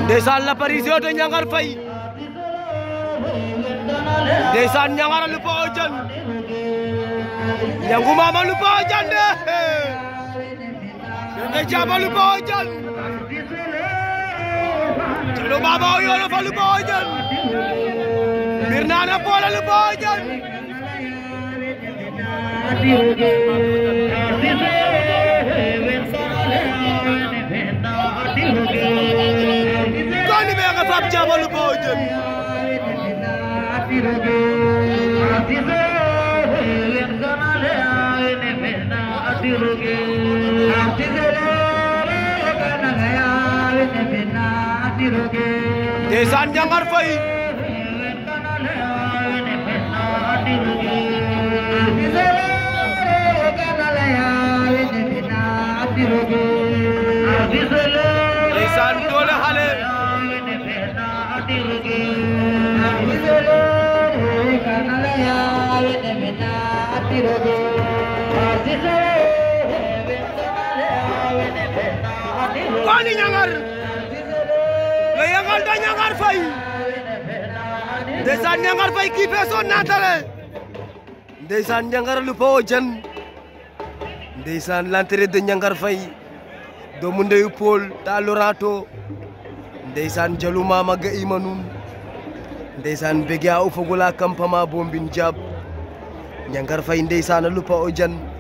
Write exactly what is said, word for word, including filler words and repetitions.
ndeysaan l'apparition de Niangar Faye ndeysaan Niangar a lupa o jan Niangu Mama lupa o jan de Nde Jaba lupa o jan Jalo Baba o Yoro fa lupa o jan Birnana Pola lupa o jan Kani be nga fab Jaba lupa o jan ndeysaan Niangar Faye ndeysaan doole xale Kani Niangar le Niangar da Niangar Faye ndeysaan Niangar Faye ki fe son natale ndeysaan Niangar lupa o jan ndeysaan l'entrée de Niangar Faye doomu ndeyu Paul ta Lorato ndeysaan Jalu Mama ga imanun ndeysaan bege a ufogula kampama bombin jab Niangar Faye ndeysaan lupa o jan